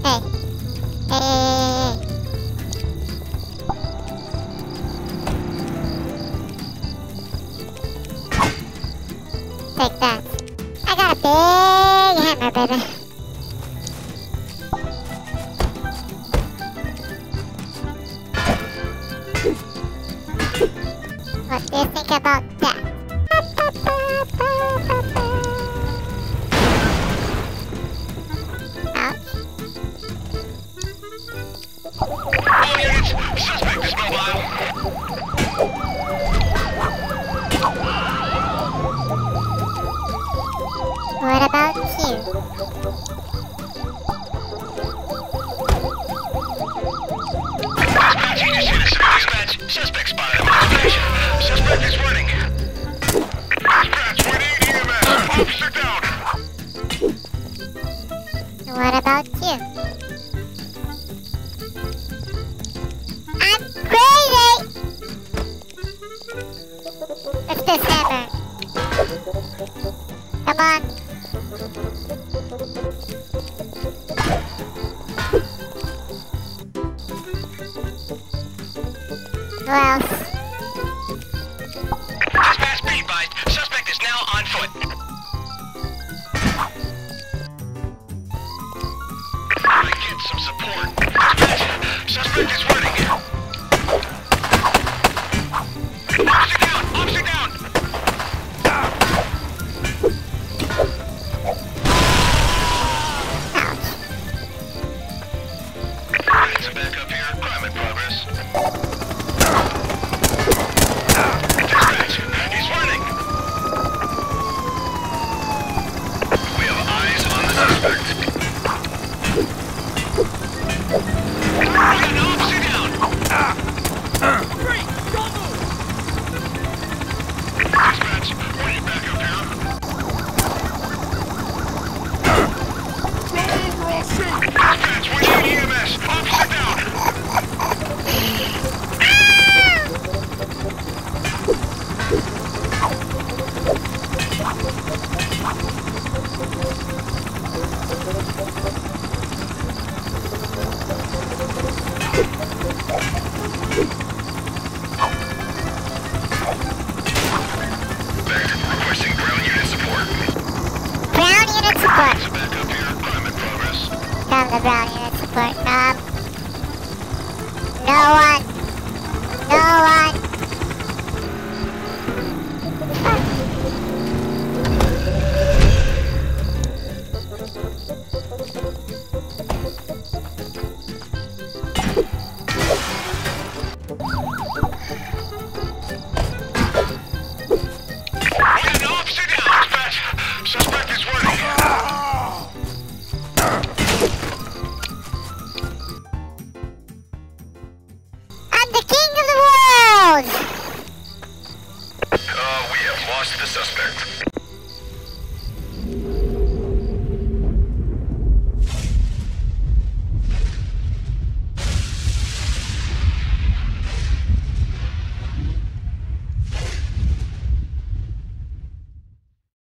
Hey. Hey. Take that. I got a big hammer, baby. What do you think about that? Ouch. All units, suspect is mobile. What about you? Dispatch, suspect spotted on station. Suspect is running. Dispatch, we need EMS. Officer down. What about you? I'm crazy! What's this hammer? Come on. Who else? Dispatch, be advised. Suspect is now on foot. I get some support. Dispatch, suspect is running. Officer down! Officer down! It's a backup here. Crime in progress. Dispatch, he's running. We have eyes on the suspect. We got an officer down. Great, don't move. Dispatch, we need backup here. Dispatch, we need EMS. Officer down. Requesting ground unit support. Ground unit support. It's a backup here. Crime in progress. Come to ground unit support. Come. No one. No one.